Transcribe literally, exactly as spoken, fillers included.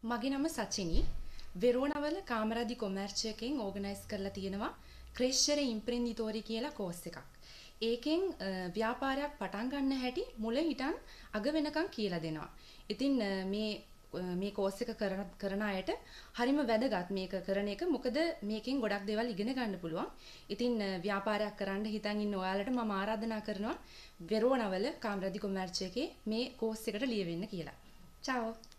මගේ නම සචිනි. වෙරෝනවල කාමරාදි කොමර්ච් එකෙන් ඕගනයිස් කරලා තියෙනවා ක්‍රෙෂර් ඉම්ප්‍රෙන්දිතෝරි කියලා කෝස් එකක්. ඒකෙන් ව්‍යාපාරයක් පටන් ගන්න හැටි මුල හිටන් අග වෙනකන් කියලා දෙනවා. ඉතින් මේ මේ කෝස් එක කරන කරන අයට හරිම වැදගත් මේක කරන එක. මොකද මේකෙන් ගොඩක් දේවල් ඉගෙන ගන්න පුළුවන්. ඉතින් ව්‍යාපාරයක් කරන්න හිතන් ඉන්න ඔයාලට මම ආරාධනා කරනවා වෙරෝනවල කාමරාදි කොමර්ච් එකේ මේ කෝස් එකට ලියවෙන්න කියලා. චාෝ.